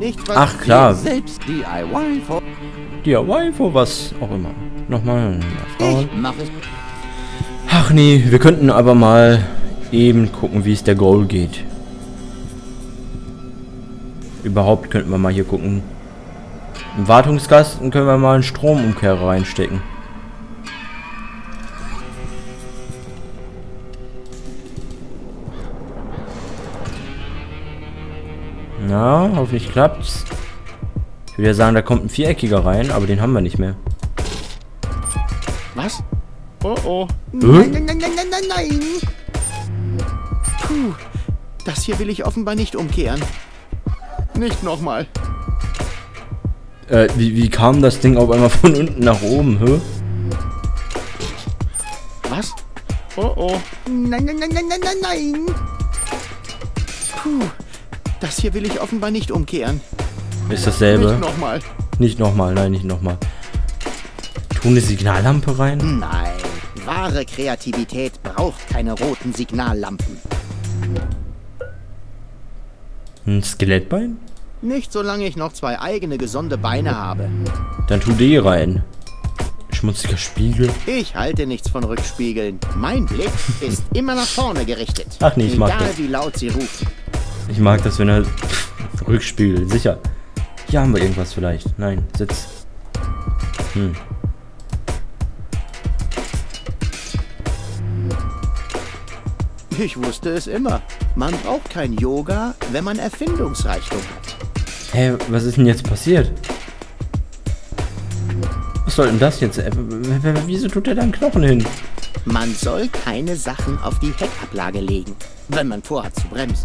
Nicht was Ach klar. selbst DIY vor. DIY vor was auch immer. Nochmal. Ich mach es. Ach nee, wir könnten aber mal eben gucken, wie es der Goal geht. Überhaupt könnten wir mal hier gucken. Im Wartungskasten können wir mal einen Stromumkehrer reinstecken. Na, hoffentlich klappt's. Ich würde ja sagen, da kommt ein Viereckiger rein, aber den haben wir nicht mehr. Was? Oh oh. Hä? Nein. Puh. Das hier will ich offenbar nicht umkehren. Nicht nochmal. Wie kam das Ding auf einmal von unten nach oben, hä? Was? Oh oh. Nein. Puh. Das hier will ich offenbar nicht umkehren. Ist dasselbe? Nicht nochmal. Nicht nochmal, nein, nicht nochmal. Tun eine Signallampe rein? Nein. Wahre Kreativität braucht keine roten Signallampen. Ein Skelettbein? Nicht solange ich noch 2 eigene gesunde Beine habe. Dann tu die rein. Schmutziger Spiegel. Ich halte nichts von Rückspiegeln. Mein Blick ist immer nach vorne gerichtet. Ach nee, ich mag Egal das. wie laut sie rufen. Ich mag das, wenn er... Rückspiegel, sicher. Hier haben wir irgendwas vielleicht. Nein, Sitz. Ich wusste es immer. Man braucht kein Yoga, wenn man Erfindungsreichtum hat. Hä, was ist denn jetzt passiert? Was soll denn das jetzt? Wieso tut er da einen Knochen hin? Man soll keine Sachen auf die Heckablage legen, wenn man vorhat zu bremsen.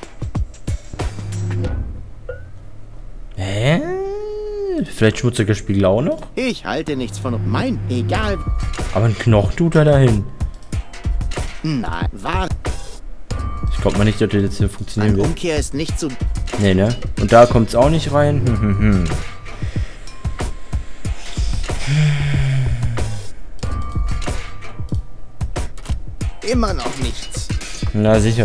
Hä? Vielleicht schmutziger Spiegel auch noch? Ich halte nichts von... egal... Aber ein Knochen tut er dahin. Nein, wahr... Ich glaube mal nicht, dass das jetzt hier funktionieren Ein wird. Umkehr ist nicht so... Nee, ne? Und da kommt es auch nicht rein. Immer noch nichts. Na sicher.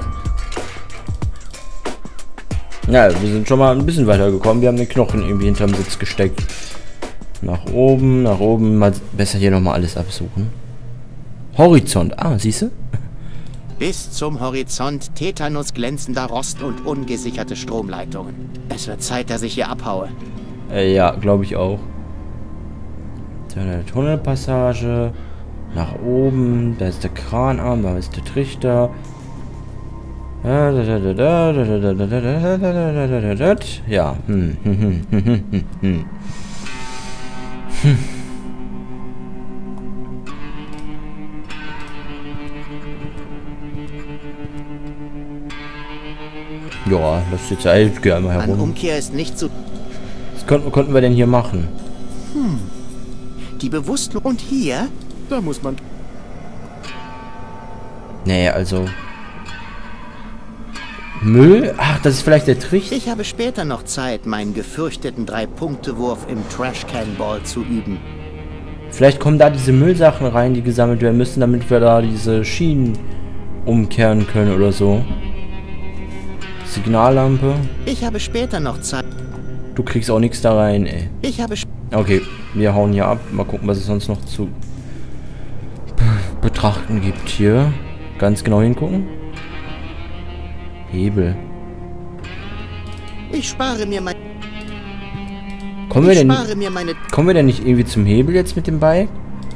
Ja, wir sind schon mal ein bisschen weiter gekommen. Wir haben den Knochen irgendwie hinterm Sitz gesteckt. Nach oben. Mal besser hier nochmal alles absuchen. Horizont. Ah, siehst du? Bis zum Horizont Tetanus glänzender Rost und ungesicherte Stromleitungen. Es wird Zeit, dass ich hier abhaue. Ja, glaube ich auch. Da eine Tunnelpassage. Nach oben. Da ist der Kranarm. Da ist der Trichter. Ja. Ja, das ist jetzt halt gerne mal Eine herum. Umkehr ist nicht so... Was konnten wir denn hier machen? Die Bewusstlosigkeit... Und hier? Da muss man... Nee, also... Müll? Ach, das ist vielleicht der Trichter? Ich habe später noch Zeit, meinen gefürchteten 3-Punkte-Wurf im Trash-Can-Ball zu üben. Vielleicht kommen da diese Müllsachen rein, die gesammelt werden müssen, damit wir da diese Schienen umkehren können oder so. Signallampe. Ich habe später noch Zeit. Du kriegst auch nichts da rein, ey. Ich habe... Okay, wir hauen hier ab. Mal gucken, was es sonst noch zu betrachten gibt hier. Ganz genau hingucken. Hebel. Ich spare mir mein... Kommen wir mir meine... Kommen wir denn nicht irgendwie zum Hebel jetzt mit dem Bike?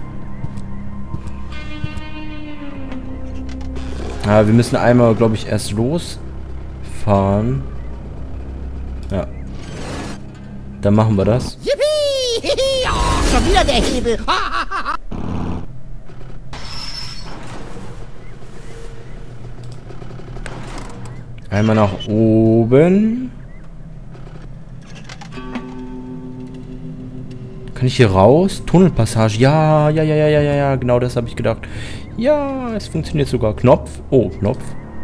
Ah, wir müssen einmal, glaube ich, erst losfahren. Ja. Dann machen wir das. Yippie! Oh, schon wieder der Hebel! Einmal nach oben. Kann ich hier raus? Tunnelpassage. Ja, genau das habe ich gedacht. Ja, es funktioniert sogar. Knopf. Oh, Knopf.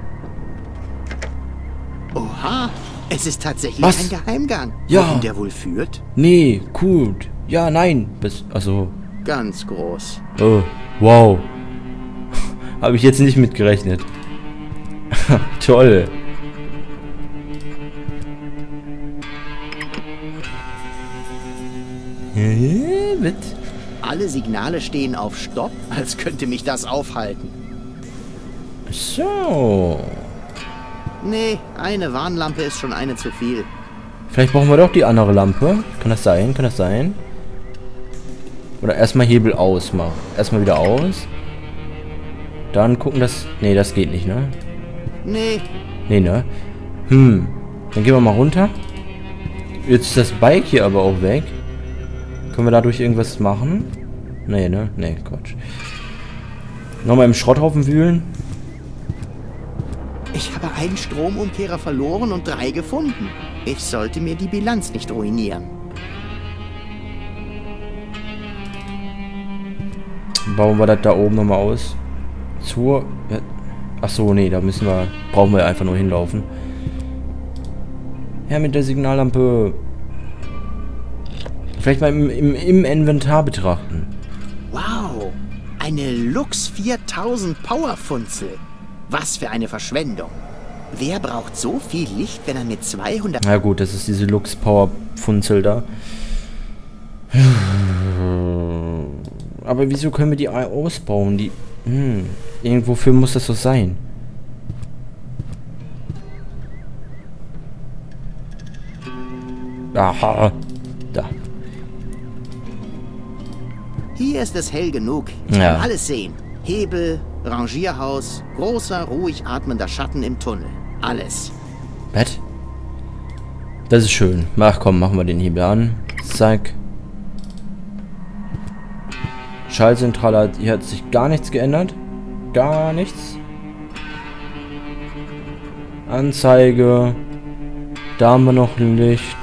Oha, es ist tatsächlich Was? ein Geheimgang. Ja. Wohin der wohl führt? Nee, gut. Ja, nein. Also. Ganz groß. Oh, wow. Habe ich jetzt nicht mitgerechnet. Was? Alle Signale stehen auf Stopp, als könnte mich das aufhalten. So. Nee, eine Warnlampe ist schon eine zu viel. Vielleicht brauchen wir doch die andere Lampe. Kann das sein? Kann das sein? Oder erstmal Hebel ausmachen. Erstmal wieder aus. Dann gucken, dass... Nee, das geht nicht, ne? Nee. Nee, ne? Dann gehen wir mal runter. Jetzt ist das Bike hier aber auch weg. Können wir dadurch irgendwas machen? Nee, ne? Nee, Quatsch. Nochmal im Schrotthaufen wühlen. Ich habe einen Stromumkehrer verloren und 3 gefunden. Ich sollte mir die Bilanz nicht ruinieren. Bauen wir das da oben nochmal aus. Achso, nee, da brauchen wir einfach nur hinlaufen. Ja, mit der Signallampe. Vielleicht mal im Inventar betrachten. Wow, eine Lux 4000 Powerfunzel. Was für eine Verschwendung. Wer braucht so viel Licht, wenn er mit 200... Na gut, das ist diese Lux Power Funzel da. Aber wieso können wir die ausbauen? Die... Irgendwofür muss das so sein. Aha. Da. Hier ist es hell genug. Ich Ja. kann alles sehen. Hebel, Rangierhaus, großer, ruhig atmender Schatten im Tunnel. Alles. Was? Das ist schön. Ach komm, machen wir den Hebel an. Zack. Schaltzentrale, hier hat sich gar nichts geändert. Gar nichts. Anzeige. Da haben wir noch Licht.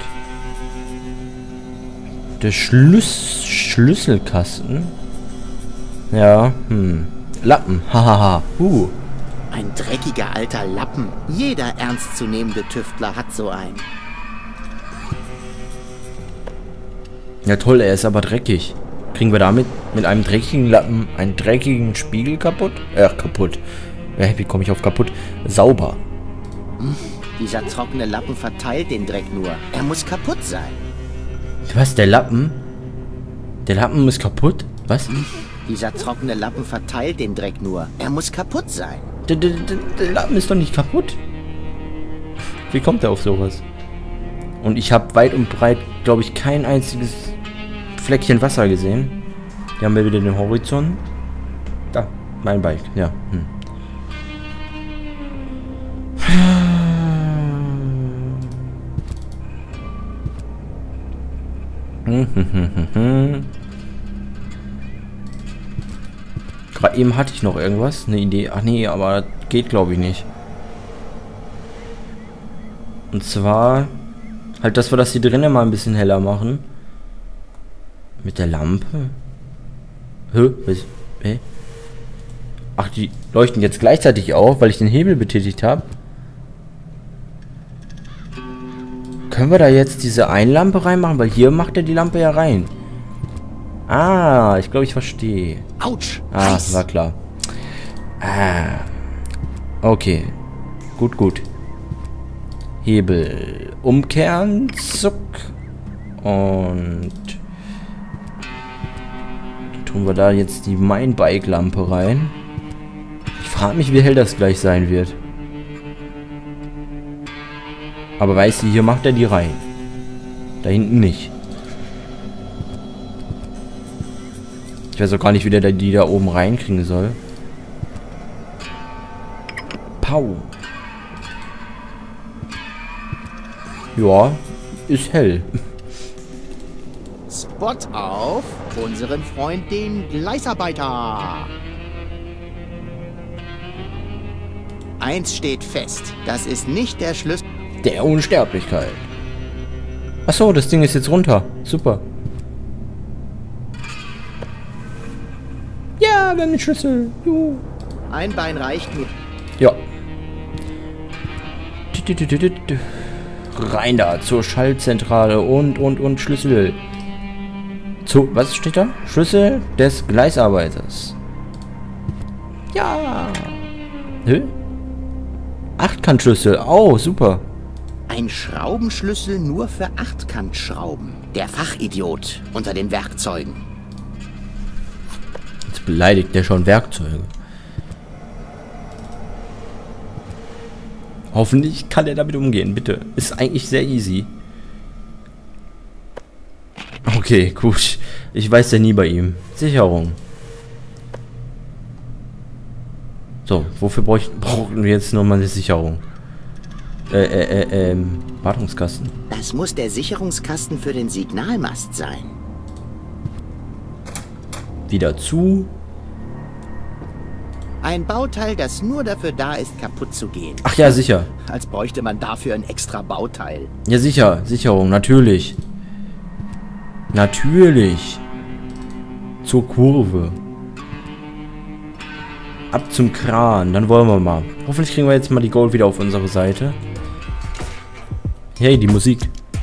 Der Schlüsselkasten. Ja, Lappen. Hahaha. Ein dreckiger alter Lappen. Jeder ernstzunehmende Tüftler hat so einen. Ja toll, er ist aber dreckig. Kriegen wir damit mit einem dreckigen Lappen einen dreckigen Spiegel kaputt? Kaputt. Ja, wie komme ich auf kaputt? Sauber. Dieser trockene Lappen verteilt den Dreck nur. Er muss kaputt sein. Was, der Lappen? Der Lappen ist kaputt? Was? Dieser trockene Lappen verteilt den Dreck nur. Er muss kaputt sein. Der Lappen ist doch nicht kaputt. Wie kommt er auf sowas? Und ich habe weit und breit, glaube ich, kein einziges Fleckchen Wasser gesehen. Hier haben wir wieder den Horizont. Da, mein Bike, ja. Gerade eben hatte ich noch irgendwas, eine Idee. Ach nee, aber das geht glaube ich nicht. Und zwar halt, dass wir das hier drinnen mal ein bisschen heller machen. Mit der Lampe? Hä? Ach, die leuchten jetzt gleichzeitig auf, weil ich den Hebel betätigt habe. Können wir da jetzt diese Einlampe reinmachen? Weil hier macht er die Lampe ja rein. Ah, ich glaube, ich verstehe. Autsch! Ah, heiß. war klar. Ah. Okay. Gut. Hebel umkehren. Zuck. Und tun wir da jetzt die Mein-Bike-Lampe rein. Ich frage mich, wie hell das gleich sein wird. Aber weißt du, hier macht er die rein. Da hinten nicht. Ich weiß auch gar nicht, wie der die da oben reinkriegen soll. Pau. Ja, ist hell. Spot auf unseren Freund, den Gleisarbeiter. Eins steht fest, das ist nicht der Schlüssel. Der Unsterblichkeit. Achso, das Ding ist jetzt runter. Super. Ja, wir haben den Schlüssel. Juhu. Ein Bein reicht mir. Ja. Rein da zur Schaltzentrale und Schlüssel. Was steht da? Schlüssel des Gleisarbeiters. Ja. 8-Kant-Schlüssel. Oh, super. Ein Schraubenschlüssel nur für Achtkantschrauben. Der Fachidiot unter den Werkzeugen. Jetzt beleidigt der schon Werkzeuge. Hoffentlich kann er damit umgehen, bitte. Ist eigentlich sehr easy. Okay, gut. Ich weiß ja nie bei ihm. Sicherung. So, wofür brauchen wir jetzt nochmal eine Sicherung? Wartungskasten. Das muss der Sicherungskasten für den Signalmast sein. Wieder zu. Ein Bauteil, das nur dafür da ist, kaputt zu gehen. Ach ja, sicher. Als bräuchte man dafür ein extra Bauteil. Ja, sicher. Sicherung, natürlich. Natürlich. Zur Kurve. Ab zum Kran. Dann wollen wir mal. Hoffentlich kriegen wir jetzt mal die Gold wieder auf unsere Seite. Hey, die Musik.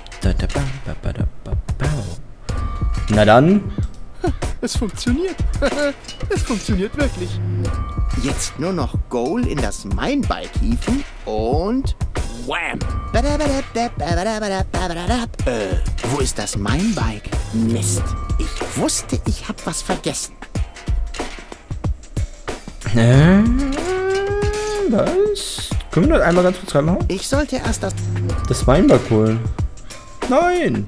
Na dann. Es funktioniert. Es funktioniert wirklich. Jetzt nur noch Goal in das Minebike hieven und wham! Wo ist das Minebike? Mist. Ich wusste, ich hab was vergessen. Was? Können wir das einmal ganz kurz reinmachen? Ich sollte erst Das Weinberg holen. Nein!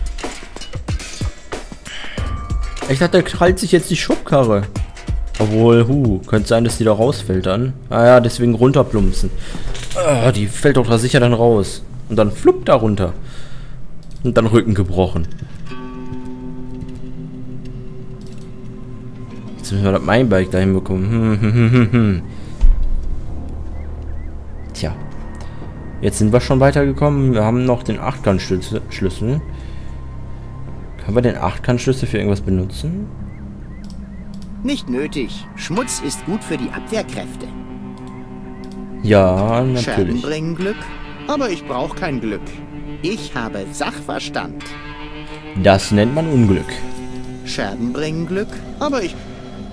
Ich dachte, der krallt sich jetzt die Schubkarre. Obwohl, könnte sein, dass die da rausfällt dann. Ah ja, deswegen runterplumpsen. Ah, die fällt doch da sicher dann raus. Und dann flupp da runter. Und dann Rücken gebrochen. Jetzt müssen wir das Minebike dahin bekommen. Tja. Jetzt sind wir schon weitergekommen. Wir haben noch den Achtkantschlüssel. Können wir den Achtkantschlüssel für irgendwas benutzen? Nicht nötig. Schmutz ist gut für die Abwehrkräfte. Ja, Scherben natürlich. bringen Glück, aber ich brauche kein Glück. Ich habe Sachverstand. Das nennt man Unglück. Scherben bringen Glück, aber ich...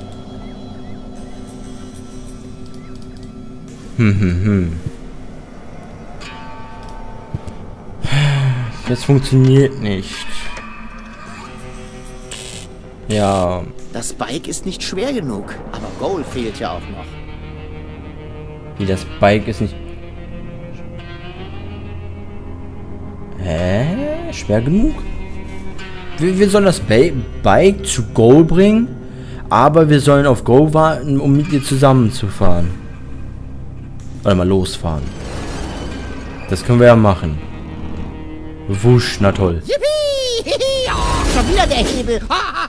Das funktioniert nicht. Ja. Das Bike ist nicht schwer genug, aber Goal fehlt ja auch noch. Wie, das Bike ist nicht... Hä? Schwer genug? Wir sollen das Bike zu Goal bringen, aber wir sollen auf Goal warten, um mit ihr zusammenzufahren. Oder mal losfahren. Das können wir ja machen. Wusch, na toll. Yippie! Oh, schon wieder der Hebel!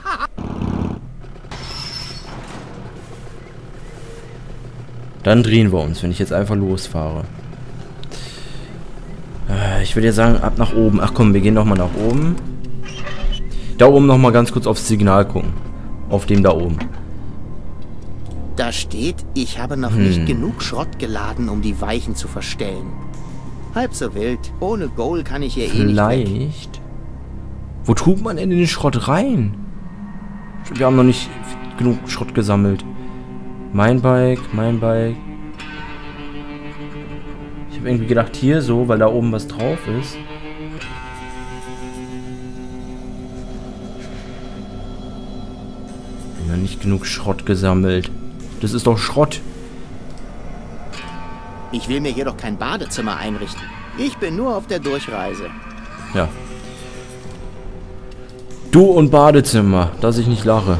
Dann drehen wir uns, wenn ich jetzt einfach losfahre. Ich würde jetzt sagen, ab nach oben. Ach komm, wir gehen nochmal nach oben. Da oben nochmal ganz kurz aufs Signal gucken. Auf dem da oben. Da steht, ich habe noch nicht genug Schrott geladen, um die Weichen zu verstellen. Halb so wild. Ohne Goal kann ich hier eh nicht weg. Vielleicht. Wo tut man denn den Schrott rein? Wir haben noch nicht genug Schrott gesammelt. Mein Bike. Ich habe irgendwie gedacht, hier so, weil da oben was drauf ist. Wir haben nicht genug Schrott gesammelt. Das ist doch Schrott. Ich will mir hier doch kein Badezimmer einrichten. Ich bin nur auf der Durchreise. Ja. Du und Badezimmer, dass ich nicht lache.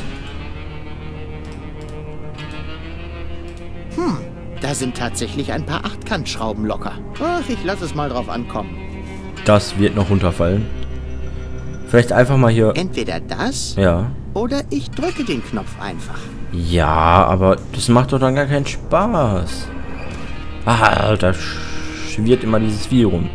Da sind tatsächlich ein paar Achtkantschrauben locker. Ach, ich lasse es mal drauf ankommen. Das wird noch runterfallen. Vielleicht einfach mal hier... Entweder das Ja. oder ich drücke den Knopf einfach. Ja, aber das macht doch dann gar keinen Spaß. Ah, da schwirrt immer dieses Vieh rum.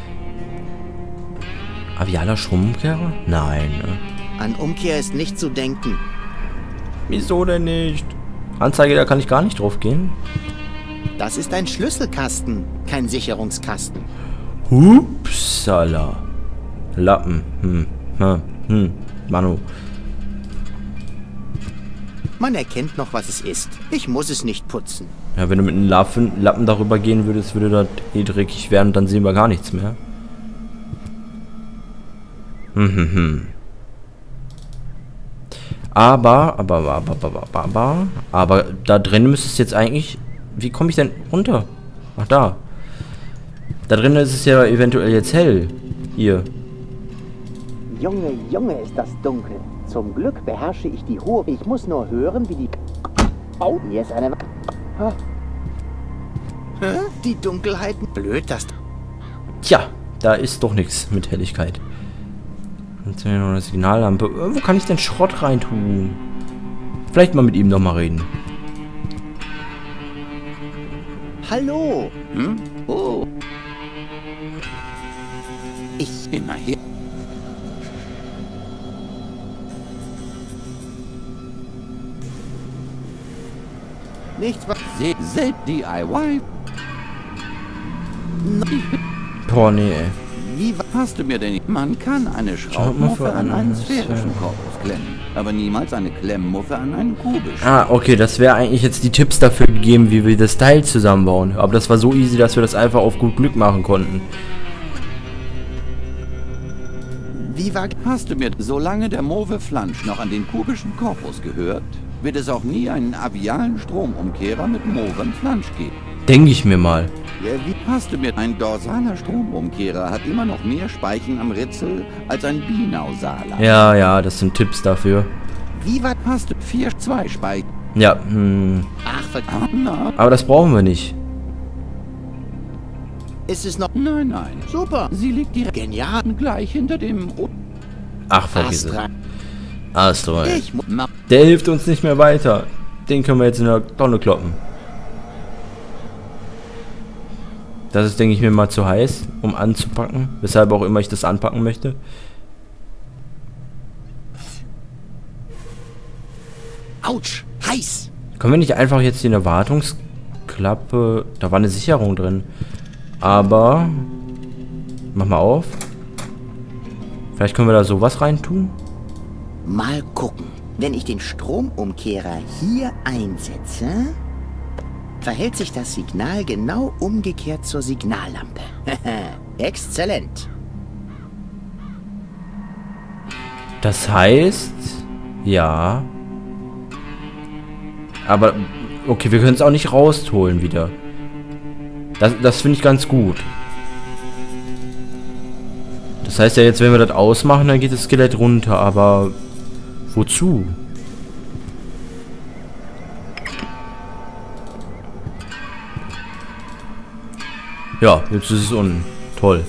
Avialer Stromumkehrer? Nein. Ne? An Umkehr ist nicht zu denken. Wieso denn nicht? Anzeige, da kann ich gar nicht drauf gehen. Das ist ein Schlüsselkasten, kein Sicherungskasten. Hupsala. Lappen. Manu. Man erkennt noch, was es ist. Ich muss es nicht putzen. Ja, wenn du mit einem Lappen darüber gehen würdest, würde das eh dreckig werden, dann sehen wir gar nichts mehr. Aber da drin müsste es jetzt eigentlich... Wie komme ich denn runter? Ach, da. Da drin ist es ja eventuell jetzt hell. Hier. Junge, Junge, ist das dunkel. Zum Glück beherrsche ich die Hohe. Ich muss nur hören, wie die... Oh, hier ist eine... Ah. Hä? Die Dunkelheiten... Blöd, das... Tja, da ist doch nichts mit Helligkeit. Jetzt haben wir noch eine Signallampe. Wo kann ich denn Schrott reintun? Vielleicht mal mit ihm noch mal reden. Hallo. Hm? Oh, Ich... immerhin. Nichts was... Selbst DIY. Boah, nee, ey. Wie... Hast du mir denn... Man kann eine Schraubmuffe an einen sphärischen Korpus klemmen, aber niemals eine Klemmmuffe an einen kubischen. Ah, okay, das wäre eigentlich jetzt die Tipps dafür gegeben, wie wir das Teil zusammenbauen. Aber das war so easy, dass wir das einfach auf gut Glück machen konnten. Wie war... Hast du mir... Solange der Mauve Flansch noch an den kubischen Korpus gehört, wird es auch nie einen avialen Stromumkehrer mit Mauve Flansch geben. Denke ich mir mal. Ja, wie... Hast du mir... Ein dorsaler Stromumkehrer hat immer noch mehr Speichen am Ritzel als ein binausaler. Ja, ja, das sind Tipps dafür. Wie war... Hast du 4-2 Speichen? Ja, Ach, Na, aber das brauchen wir nicht. ist es noch... nein, nein. Super. Sie liegt direkt Genial. gleich hinter dem... Ach, vergiss es. Astra. Astro. Ich muss... Der hilft uns nicht mehr weiter. Den können wir jetzt in der Tonne kloppen. Das ist, denke ich mir, mal zu heiß, um anzupacken. Weshalb auch immer ich das anpacken möchte. Autsch. Heiß. Können wir nicht einfach jetzt hier eine Wartungsklappe... Da war eine Sicherung drin. Aber... Mach mal auf. Vielleicht können wir da sowas reintun. Mal gucken. Wenn ich den Stromumkehrer hier einsetze, verhält sich das Signal genau umgekehrt zur Signallampe. Exzellent. Das heißt... Ja... Aber... Okay, wir können es auch nicht rausholen wieder. Das finde ich ganz gut. Das heißt ja jetzt, wenn wir das ausmachen, dann geht das Skelett runter, aber... Wozu? Ja, jetzt ist es unten. Toll.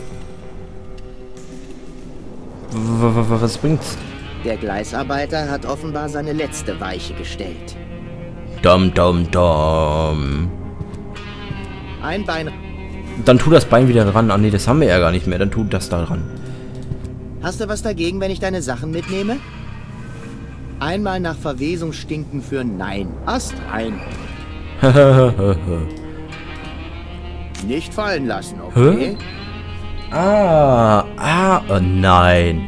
Was bringt's? Der Gleisarbeiter hat offenbar seine letzte Weiche gestellt. Dum dum dum. Ein Bein... Dann tu das Bein wieder dran. Ah nee, das haben wir ja gar nicht mehr. Dann tu das da dran. Hast du was dagegen, wenn ich deine Sachen mitnehme? Einmal nach Verwesung stinken für Nein. Ast rein. Nicht fallen lassen, okay? Oh nein.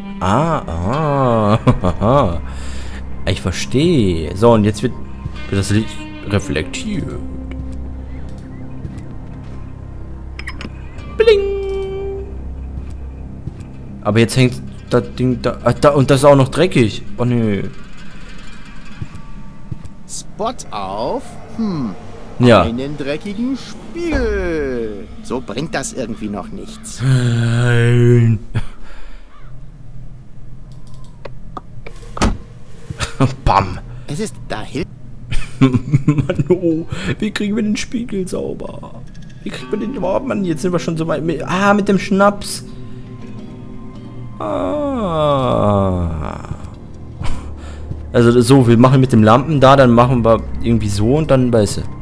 Ich verstehe. So, und jetzt wird das Licht reflektiert. Bling. Aber jetzt hängt das Ding da, und das ist auch noch dreckig. Oh nö. Spot auf. Ja. Einen dreckigen Spiegel. So bringt das irgendwie noch nichts. Nein. Bam. Es ist dahin. Mann, oh, wie kriegen wir den Spiegel sauber? Wie kriegt man den überhaupt? Mann, jetzt sind wir schon so weit. Mit dem Schnaps. Also so, wir machen mit dem Lampen da, dann machen wir irgendwie so und dann weißt du.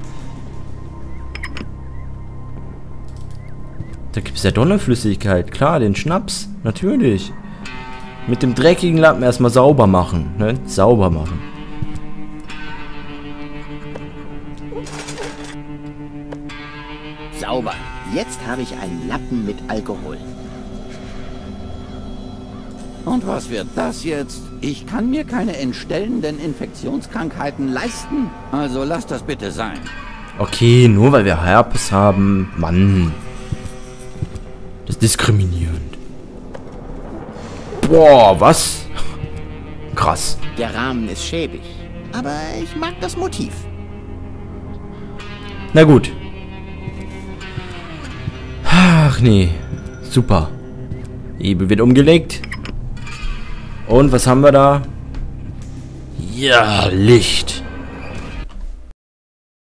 Da gibt es ja Donnerflüssigkeit, klar, den Schnaps, natürlich. Mit dem dreckigen Lampen erstmal sauber machen, ne? Sauber machen. Sauber. Jetzt habe ich einen Lappen mit Alkohol. Und was wird das jetzt? Ich kann mir keine entstellenden Infektionskrankheiten leisten. Also lass das bitte sein. Okay, nur weil wir Herpes haben. Mann. Das ist diskriminierend. Boah, was? Krass. Der Rahmen ist schäbig. Aber ich mag das Motiv. Na gut. Ach nee. Super. Hebel wird umgelegt. Und was haben wir da? Ja, Licht.